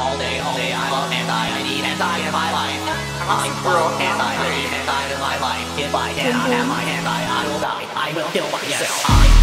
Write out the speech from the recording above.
all day, I love hentai, I need hentai in my life. Acidgvrl hentai, I need hentai in my life. If I cannot have my hentai, I will die, I will kill myself.